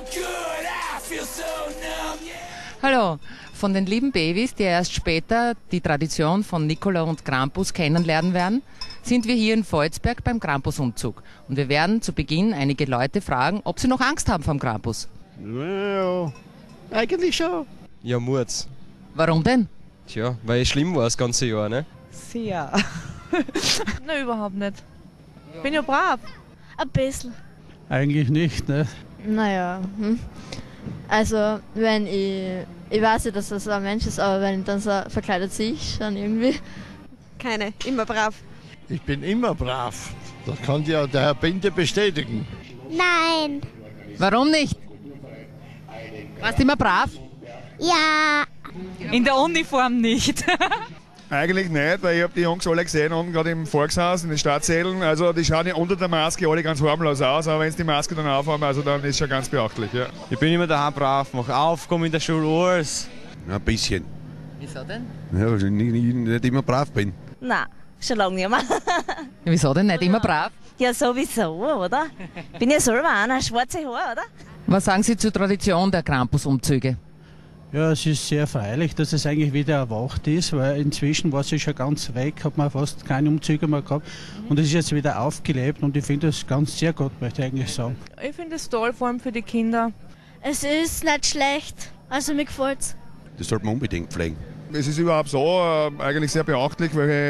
Hallo, von den lieben Babys, die erst später die Tradition von Nikola und Krampus kennenlernen werden, sind wir hier in Volzberg beim Krampusumzug. Und wir werden zu Beginn einige Leute fragen, ob sie noch Angst haben vom Krampus. Ja, eigentlich schon. Ja, Murz. Warum denn? Tja, weil es schlimm war das ganze Jahr, ne? Sehr. Nein, überhaupt nicht. Bin ja brav. Ein bisschen. Eigentlich nicht, ne? Naja, also wenn ich weiß ja, dass das ein Mensch ist, aber wenn dann so verkleidet sich schon irgendwie. Keine, immer brav. Ich bin immer brav. Das kann ja der Herr Binde bestätigen. Nein. Warum nicht? Warst du immer brav? Ja. In der Uniform nicht. Eigentlich nicht, weil ich habe die Jungs alle gesehen unten gerade im Volkshaus, in den Stadtsälen. Also die schauen ja unter der Maske alle ganz harmlos aus, aber wenn sie die Maske dann aufhaben, also dann ist schon ganz beachtlich. Ja. Ich bin immer daheim brav, mach auf, komm in der Schule alles. Ein bisschen. Wieso denn? Ja, weil ich nicht immer brav bin. Nein, schon lange nicht mehr. Wieso denn nicht immer brav? Ja, sowieso, oder? Bin ja selber einer, schwarze Haare, oder? Was sagen Sie zur Tradition der Krampusumzüge? Ja, es ist sehr freilich, dass es eigentlich wieder erwacht ist, weil inzwischen war es schon ganz weg, hat man fast keine Umzüge mehr gehabt und es ist jetzt wieder aufgelebt und ich finde das ganz sehr gut, möchte ich eigentlich sagen. Ich finde es toll, vor allem für die Kinder. Es ist nicht schlecht, also mir gefällt's. Das sollte man unbedingt pflegen. Es ist überhaupt so eigentlich sehr beachtlich,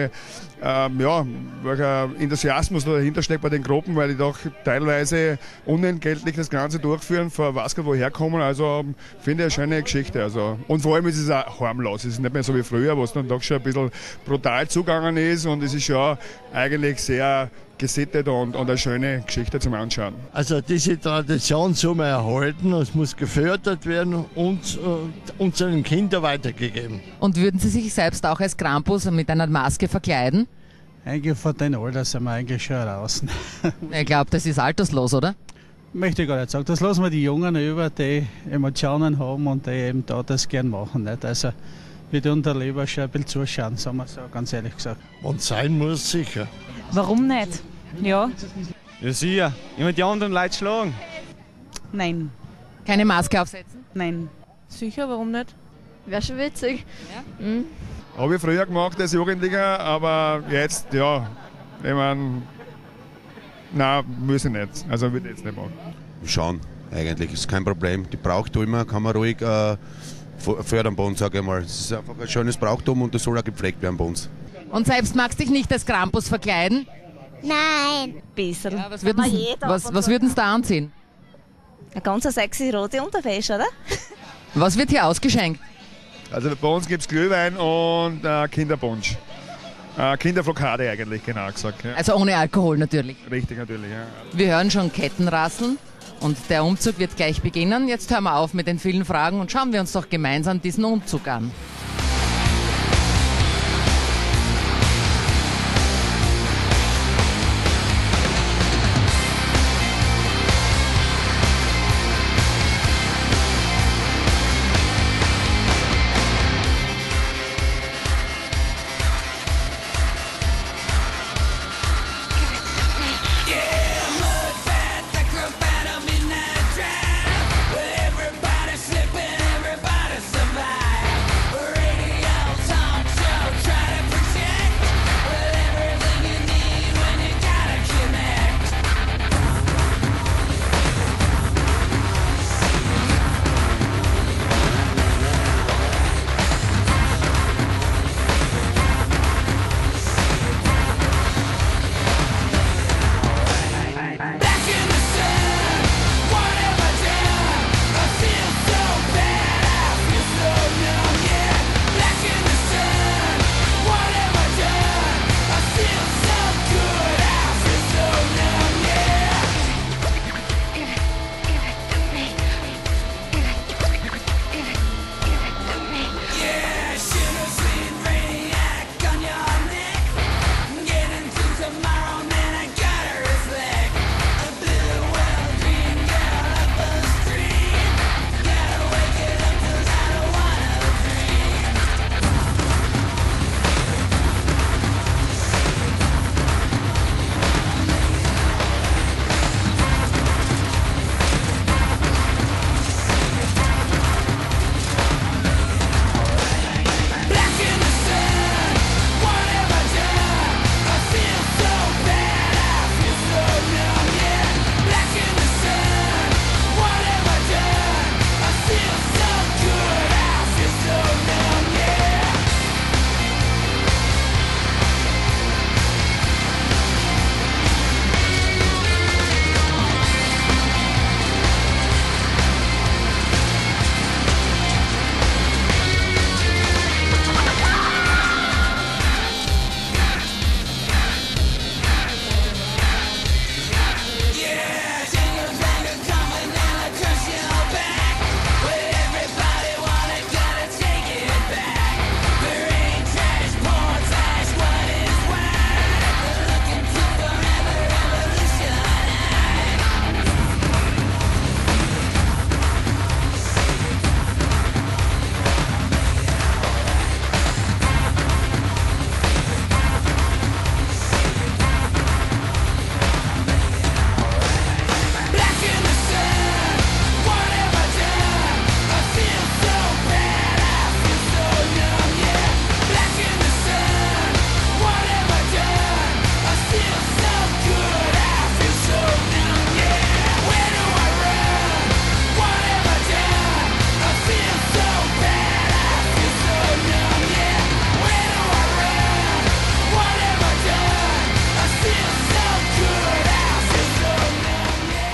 welcher Enthusiasmus dahinter steckt bei den Gruppen, weil die doch teilweise unentgeltlich das Ganze durchführen, von was woher kommen. Also finde ich eine schöne Geschichte. Also. Und vor allem ist es auch harmlos. Es ist nicht mehr so wie früher, wo es dann doch schon ein bisschen brutal zugegangen ist und es ist schon eigentlich sehr gesittet und eine schöne Geschichte zum Anschauen. Also diese Tradition soll man erhalten, es muss gefördert werden und unseren Kindern weitergegeben. Und würden Sie sich selbst auch als Krampus mit einer Maske verkleiden? Eigentlich von den Alter sind wir eigentlich schon raus. Ich glaube, das ist alterslos, oder? Möchte ich gar nicht sagen. Das lassen wir die Jungen über, die Emotionen haben und die eben da das gern machen. Nicht? Also wir tun da lieber schon ein bisschen zuschauen, sagen wir so, ganz ehrlich gesagt. Und sein muss sicher. Warum nicht? Ja. Ja, sicher. Immer die anderen Leute schlagen. Nein. Keine Maske aufsetzen? Nein. Sicher, warum nicht? Wäre schon witzig. Ja? Habe ich früher gemacht als Jugendlicher, aber jetzt, ja, ich meine, nein, muss ich nicht. Also würde ich jetzt nicht machen. Schauen, eigentlich ist kein Problem. Die Brauchtümer kann man ruhig fördern bei uns, sage ich mal. Es ist einfach ein schönes Brauchtum und das soll auch gepflegt werden bei uns. Und selbst magst dich nicht als Krampus verkleiden? Nein. Bisschen. Ja, was würden Sie da anziehen? Eine ganz sexy rote Unterwäsche, oder? Was wird hier ausgeschenkt? Also bei uns gibt es Glühwein und Kinderpunsch. Kinderflockade eigentlich, genau gesagt. Ja. Also ohne Alkohol natürlich. Richtig, natürlich. Ja. Wir hören schon Ketten rasseln und der Umzug wird gleich beginnen. Jetzt hören wir auf mit den vielen Fragen und schauen wir uns doch gemeinsam diesen Umzug an.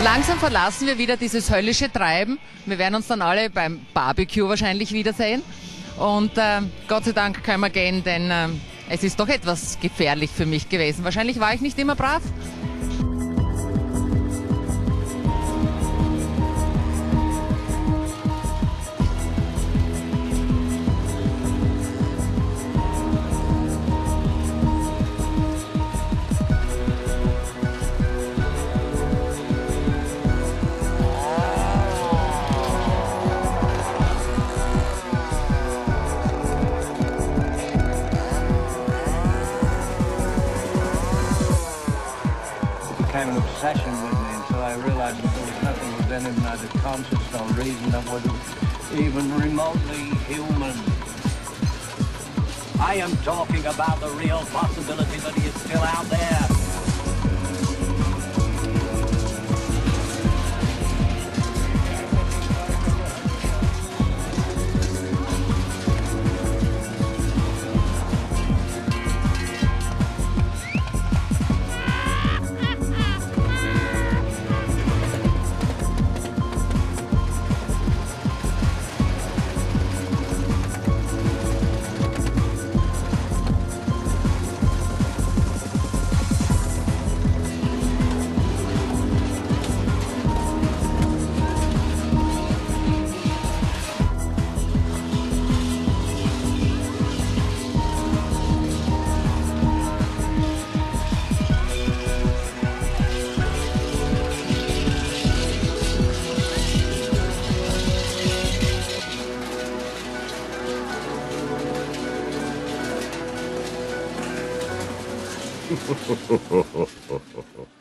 Langsam verlassen wir wieder dieses höllische Treiben. Wir werden uns dann alle beim Barbecue wahrscheinlich wiedersehen. Und Gott sei Dank können wir gehen, denn es ist doch etwas gefährlich für mich gewesen. Wahrscheinlich war ich nicht immer brav. Became an obsession with me until I realized that there was nothing within him, neither conscience nor reason, that was even remotely human. I am talking about the real possibility that he is still out there. Ho, ho, ho, ho, ho, ho.